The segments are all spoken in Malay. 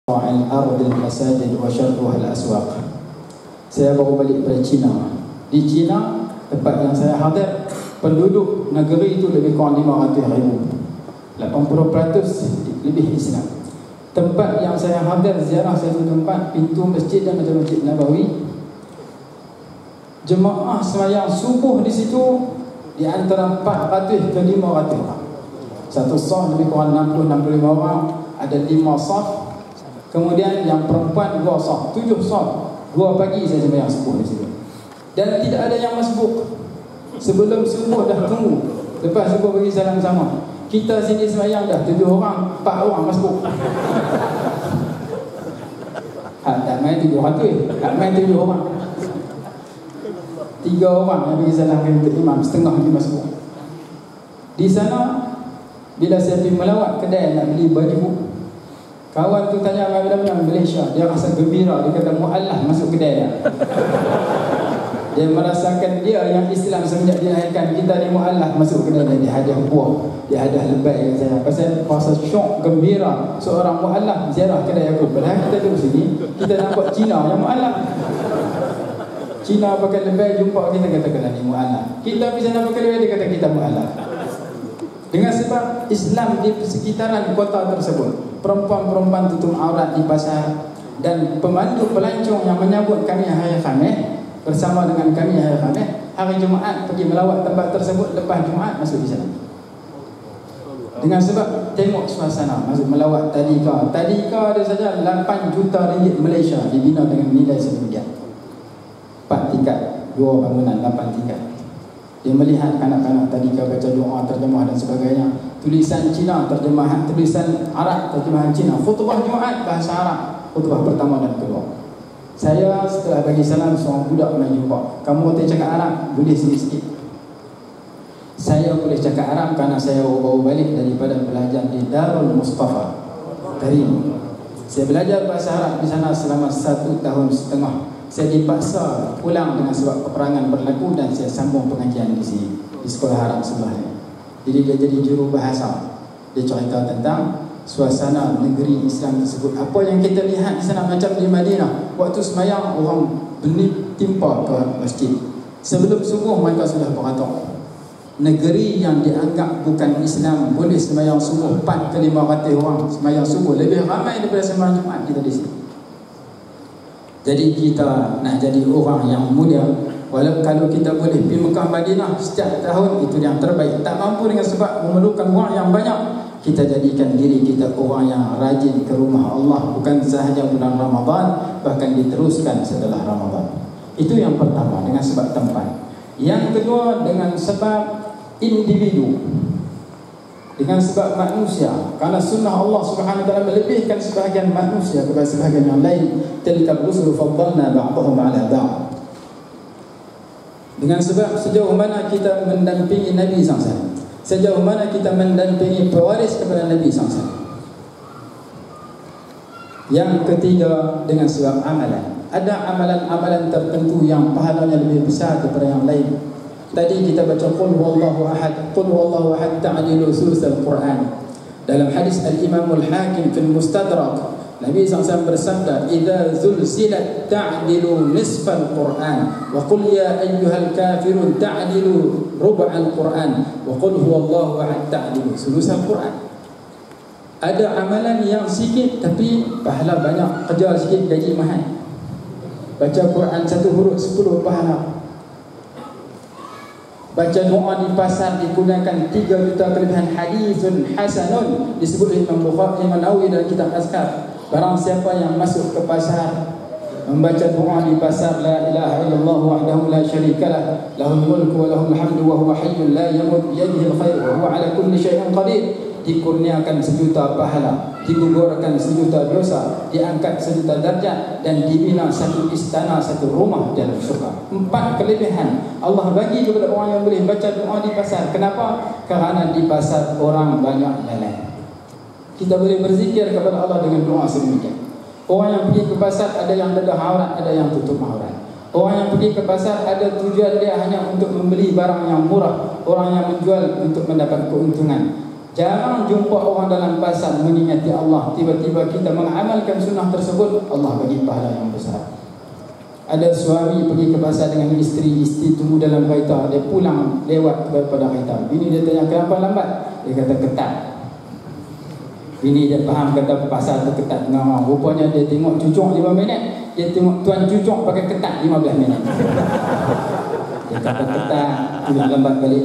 al-ardil masajid wa syarruha al-aswaq. Saya baru balik dari China. Di China, tempat yang saya hadir, penduduk negeri itu lebih kurang 500,000. 80% lebih Islam. Tempat yang saya hadir ziarah satu tempat, pintu masjid dan macam Masjid Nabawi, jemaah sembahyang subuh di situ di antara 400 ke 500 orang. Satu saf lebih kurang 60-65 orang, ada 5 saf. Kemudian yang perempuan 2 saf, 7 saf. 2 pagi saya sembahyang subuh di situ. Dan tidak ada yang masbuk. Sebelum subuh dah tunggu. Lepas subuh bagi salam sama. Kita sini sembahyang dah 7 orang, 4 orang masbuk. Tak main 700, tak main 7 orang. 3 orang yang bagi salam untuk imam, setengah lagi masbuk. Di sana, bila saya pergi melawat kedai nak beli baju, kawan tu tanya mana Malaysia, dia rasa gembira, dia kata mu'allah masuk kedai dia. Dia merasakan dia yang Islam semenjak dilahirkan, kita ni mu'allah masuk kedai dia, dia hadiah buah, dia hadiah lebay kat saya. Pasal rasa syok, gembira, seorang mu'allah ziarah kedai aku. Padahal kita duduk sini, kita nampak Cina yang mu'allah. Cina pakai lebay, jumpa kita kata kena ni mu'allah. Kita pergi sana pakai lebay, dia kata kita mu'allah. Dengan sebab Islam di sekitaran kota tersebut, perempuan-perempuan tutup aurat di pasar, dan pemandu pelancong yang menyambut kami hari Khamis bersama dengan kami hari Khamis, hari Jumaat pergi melawat tempat tersebut, lepas Jumaat masuk di sana. Dengan sebab tengok suasana, masuk melawat tadika. Tadika ada saja 8 juta ringgit Malaysia dibina dengan nilai sedemikian. 4 tingkat, 2 bangunan, 8 tingkat. Dia melihat kanak-kanak tadika baca doa, terjemah dan sebagainya. Tulisan Cina, terjemahan, tulisan Arab, terjemahan Cina. Khutbah Jumaat bahasa Arab, khutbah pertama dan kedua. Saya setelah bagi salam, seorang budak main jumpa. Kamu boleh cakap Arab? Boleh sikit-sikit. Saya boleh cakap Arab kerana saya baru balik daripada belajar di Darul Mustafa Karim. Saya belajar bahasa Arab di sana selama 1,5 tahun. Saya dipaksa pulang dengan sebab peperangan berlaku, dan saya sambung pengajian di sini, di sekolah Arab sebelahnya. Jadi dia jadi juru bahasa. Dia cerita tentang suasana negeri Islam tersebut. Apa yang kita lihat di sana macam di Madinah. Waktu sembahyang orang benih timpa ke masjid. Sebelum subuh mereka sudah beratur. Negeri yang dianggap bukan Islam boleh sembahyang subuh 4 ke 500 orang sembahyang subuh, lebih ramai daripada sembahyang Jumaat kita di sini. Jadi kita nak jadi orang yang mulia. Walau kalau kita boleh pergi Mekah Madinah setiap tahun, itu yang terbaik. Tak mampu dengan sebab memerlukan wang yang banyak, kita jadikan diri kita orang yang rajin ke rumah Allah, bukan sahaja bulan Ramadan, bahkan diteruskan setelah Ramadan. Itu yang pertama, dengan sebab tempat. Yang kedua, dengan sebab individu, dengan sebab manusia. Karena sunnah Allah Subhanahu wa taala melebihkan sebahagian manusia kepada sebahagian yang lain. Tilka rusul faddalna ba'dahum 'ala ba'd. Dengan sebab sejauh mana kita mendampingi Nabi SAW, sejauh mana kita mendampingi pewaris kepada Nabi SAW. Yang ketiga, dengan sebab amalan. Ada amalan-amalan tertentu yang pahalanya lebih besar daripada yang lain. Tadi kita baca qul huwallahu ahad, qul huwallahu ahad ta'dilu sulusal Quran. Dalam hadis Al-Imam Al-Hakim fil Mustadrak, Nabi SAW bersabda, "Idza zulzilat ta'dilu nisfal Quran, wa qul ya ayyuhal kafirun ta'dilu rub'al Quran, wa qul huwallahu ahad ta'dilu sulusal Quran." Ada amalan yang sikit tapi pahala banyak, kerja sikit gaji mahal. Baca Quran 1 huruf 10 pahala. Baca doa di pasar digunakan 3 juta kelebihan. Hadisun hasanun, disebut Imam Bukhari, Imam Nawawi dalam kitab Azkar. Barang siapa yang masuk ke pasar membaca doa di pasar, la ilaha illallah wahdahu la syarikalah, lahul mulku wa lahul hamdu wa huwa hayyun la yamut biyadihi alkhair wa huwa ala kulli syai'in qadir, dikurniakan 1 juta pahala, digugurkan 1 juta dosa, diangkat 1 juta darjat, dan dibina 1 istana, 1 rumah dalam syurga. 4 kelebihan Allah bagi kepada orang yang boleh baca doa di pasar. Kenapa? Kerana di pasar orang banyak jalan. Kita boleh berzikir kepada Allah dengan doa sedemikian. Orang yang pergi ke pasar ada yang dedah aurat, ada yang tutup aurat. Orang yang pergi ke pasar ada tujuan dia hanya untuk membeli barang yang murah. Orang yang menjual untuk mendapat keuntungan. Jarang jumpa orang dalam pasar mengingati Allah, tiba-tiba kita mengamalkan sunnah tersebut, Allah bagi pahala yang besar. Ada suami pergi ke pasar dengan isteri tunggu dalam kereta, dia pulang lewat kepada kereta. Bini dia tanya, kenapa lambat? Dia kata, ketat. Bini dia faham kata pasal tu ketat dengan orang. Rupanya dia tengok cucuk 5 minit, dia tengok tuan cucuk pakai ketat 15 minit. Dia kata ketat, dia lambat balik.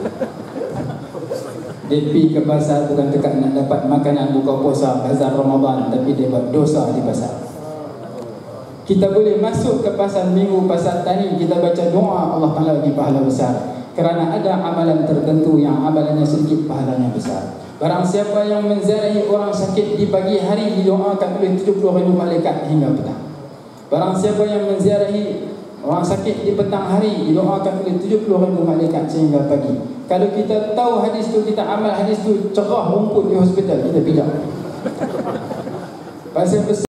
Dia pergi ke pasar bukan dekat nak dapat makanan buka puasa, bazar Ramadan, tapi dia buat dosa di pasar. Kita boleh masuk ke pasar minggu, pasar tani, kita baca doa, Allah Ta'ala bagi pahala besar. Kerana ada amalan tertentu yang amalannya sedikit, pahalanya besar. Barang siapa yang menziarahi orang sakit di pagi hari, didoakan oleh 70,000 malaikat hingga petang. Barang siapa yang menziarahi orang sakit di petang hari, didoakan oleh 70,000 malaikat sehingga pagi. Kalau kita tahu hadis tu, kita amal hadis tu, cerah rumput di hospital, kita bijak. Pasal